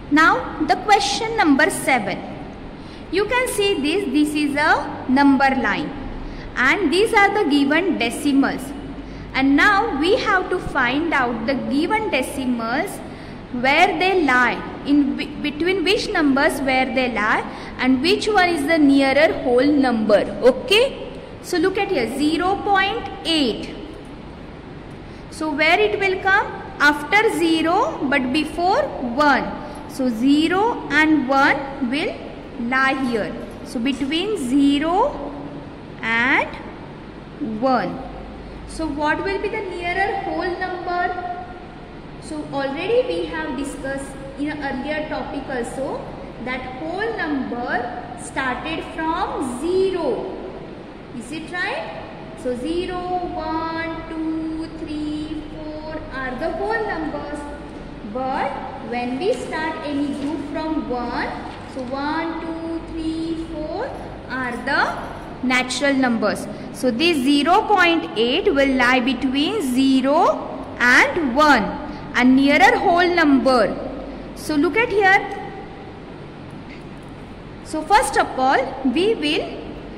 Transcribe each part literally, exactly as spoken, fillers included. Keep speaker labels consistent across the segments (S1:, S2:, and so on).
S1: Now the question number seven. You can see this, this is a number line and these are the given decimals. And now we have to find out the given decimals, where they lie, in between which numbers where they lie and which one is the nearer whole number. Okay. So look at here, zero point eight. So where it will come? After zero but before one. So zero and one will lie here. So between zero and one. So what will be the nearer whole number? So already we have discussed in an earlier topic also that whole number started from zero. Is it right? So zero, one, two, three, four are the whole numbers. But when we start any group from one, so one, two, three, four are the natural numbers. So this zero point eight will lie between zero and one, a nearer whole number. So look at here. So first of all, we will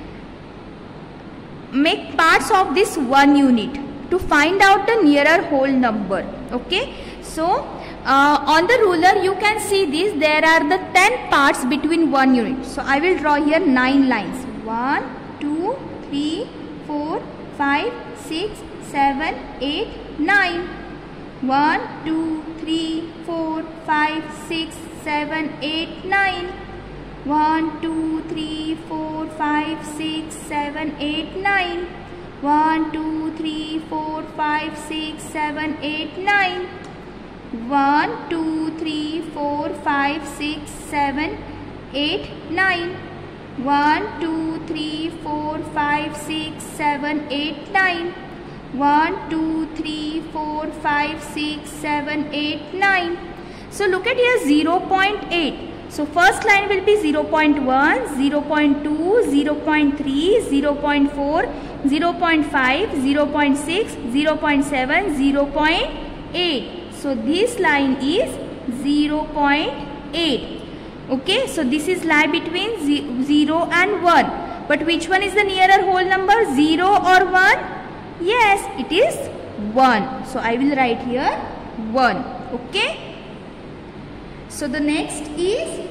S1: make parts of this one unit to find out the nearer whole number. Okay. So uh, on the ruler you can see this, there are the ten parts between one unit. So I will draw here nine lines. one, two, three, four, five, six, seven, eight, nine. one, two, three, four, five, six, seven, eight, nine. one, two, three, four, five, six, seven, eight, nine. one, two, three, four, five, six, seven, eight, nine. one, two, three, four, five, six, seven, eight, nine. one, two, three, four, five, six, seven, eight, nine. one, two, three, four, five, six, seven, eight, nine. So look at here, zero point eight. So first line will be zero point one, zero point two, zero point three, zero point four, zero point five, zero point six, zero point seven, zero point eight. So this line is zero point eight. Okay, so this is lie between zero and one. But which one is the nearer whole number, zero or one? Yes, it is one. So I will write here one. Okay. So the next is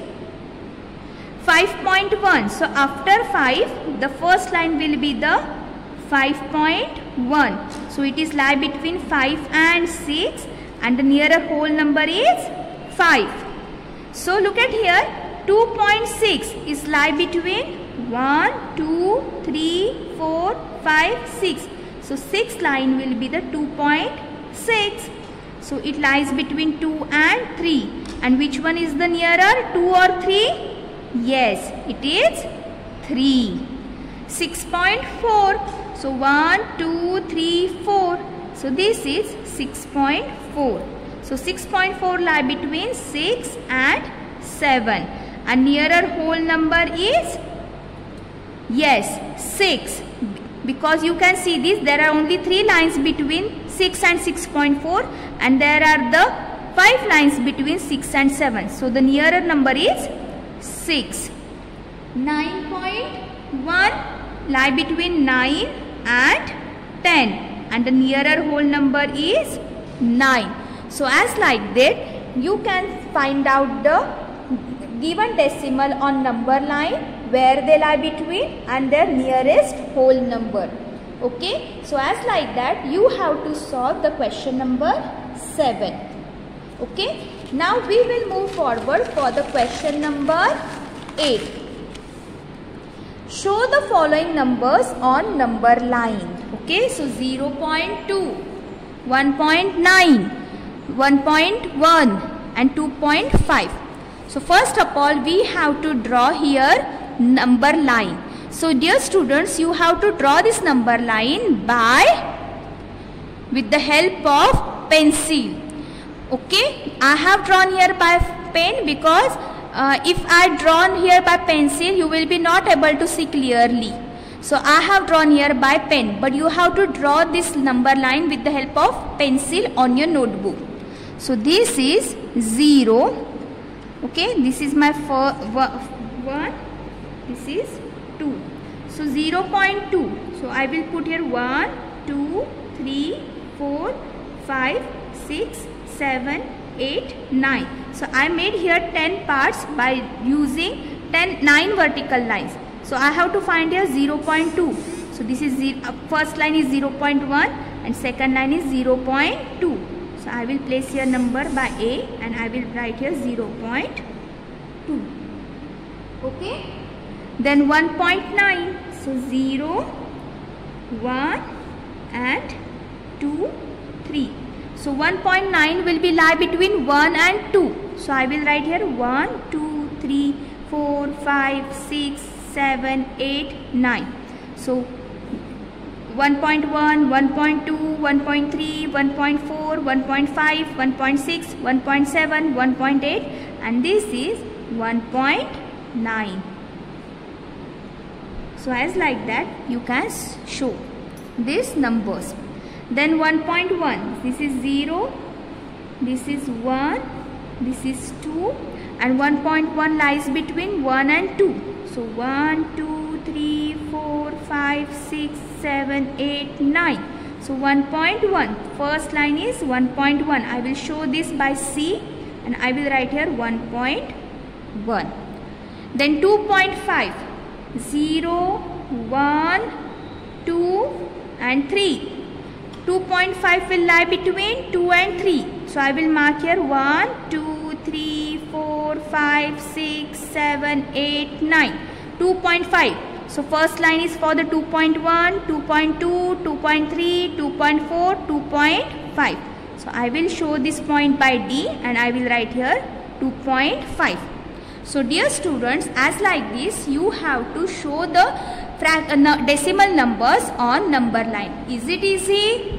S1: five point one. So after five, the first line will be the five point one. So it is lie between five and six and the nearer whole number is five. So look at here, two point six is lie between one, two, three, four, five, six. So sixth line will be the two point six. So it lies between two and three. And which one is the nearer, two or three? Yes, it is three. six point four. So one, two, three, four. So this is six point four. So six point four lie between six and seven. And nearer whole number is, yes, six. Because you can see this, there are only three lines between six and six point four and there are the five lines between six and seven. So the nearer number is six. nine point one lie between nine and ten and the nearer whole number is nine. So as like that, you can find out the given decimal on number line, where they lie between and their nearest whole number. Okay. So as like that, you have to solve the question number seven. Okay. Now we will move forward for the question number eight. Show the following numbers on number line. Okay. So zero point two, one point nine, one point one and two point five. So first of all, we have to draw here number line. So dear students, you have to draw this number line by with the help of pencil. Okay, I have drawn here by pen because uh, if I drawn here by pencil, you will be not able to see clearly. So I have drawn here by pen, but you have to draw this number line with the help of pencil on your notebook. So this is zero, Okay, this is my first one, this is two. So zero point two. So I will put here one, two, three, four, five, six, seven, eight, nine. So I made here ten parts by using ten, nine vertical lines. So I have to find here zero point two. So this is zero, uh, first line is zero point one and second line is zero point two. So I will place here number by A and I will write here zero point two. Okay. Then one point nine. So zero, one and two, three. So one point nine will be lie between one and two. So I will write here one, two, three, four, five, six, seven, eight, nine. So one point one, one point two, one point three, one point four, one point five, one point six, one point seven, one point eight, and this is one point nine. So as like that you can show these numbers. Then one point one, this is zero, this is one, this is two, and one point one lies between one and two. So one, two, three, four, five, six, seven, eight, nine. So one point one, first line is one point one. I will show this by C and I will write here one point one. Then two point five, zero, one, two and three. two point five will lie between two and three. So I will mark here one, two, three, four, five, six, seven, eight, nine. two point five. So first line is for the two point one, two point two, two point three, two point four, two point five. So I will show this point by D and I will write here two point five. So dear students, as like this you have to show the uh, decimal numbers on number line. Is it easy?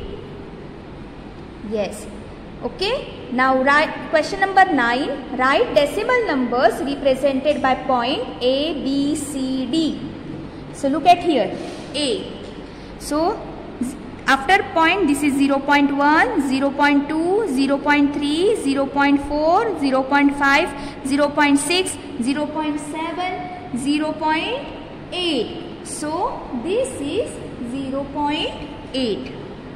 S1: Yes. Okay. Now write question number nine. Write decimal numbers represented by point A, B, C, D. So look at here A. So after point this is zero point one, zero point two, zero point three, zero point four, zero point five, zero point six, zero point seven, zero point eight. So this is zero point eight.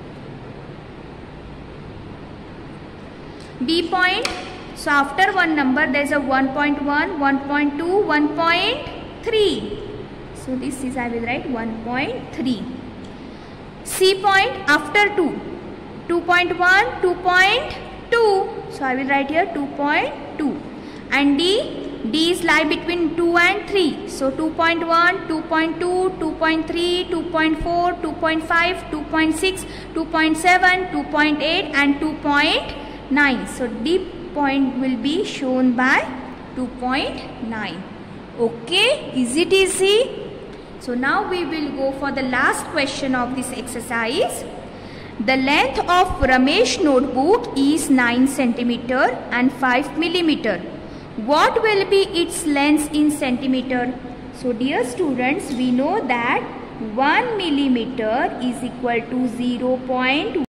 S1: B point. So after one number there is a one point one, one point two, one point three. So this is I will write one point three. C point after two, two point one, two point two. So I will write here two point two. And D, D is lie between two and three. So two point one, two point two, two point three, two point four, two point five, two point six, two point seven, two point eight and two point nine. So D point will be shown by two point nine. Okay, is it easy? So now we will go for the last question of this exercise. The length of Ramesh notebook is nine centimeter and five millimeter. What will be its length in centimeter? So dear students, we know that one millimeter is equal to zero point